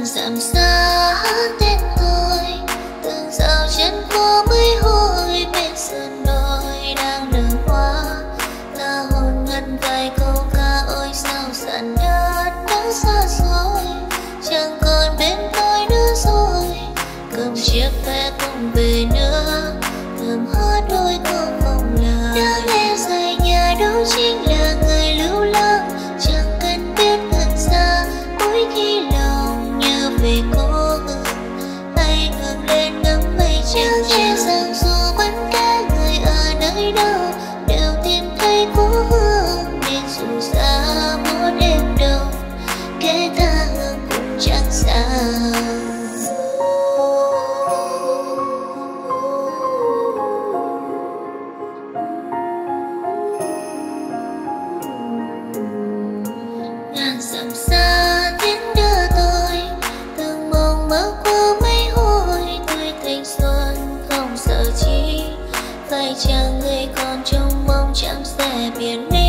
ngàn dặm xa tên tôi từng dạo chân qua mấy hồi bên sườn đồi đang nở hoa. Ta hồn ngân vài câu ca ôi sao dặn đất đã xa xôi, chẳng còn bên tôi nữa rồi. Cầm chiếc vé không về nữa, thầm hát đôi câu không lời. Đáng lẽ rời nhà đâu chính là người lưu lắng, chẳng cần biết gần xa. Mỗi khi lòng nhớ về cô hương, hãy ngước lên ngắm mây trắng che rằng dù bất kể người ở nơi đâu đều tìm thấy cố hương. Nên dù xa một đêm đâu kẻ tha hương cũng chẳng xa. Ngàn dặm xa tiếng đưa tôi từng mộng mơ qua mấy hồi tuổi thanh xuân không sợ chi. Phải chăng người còn trông mong chẳng sẽ biến đi.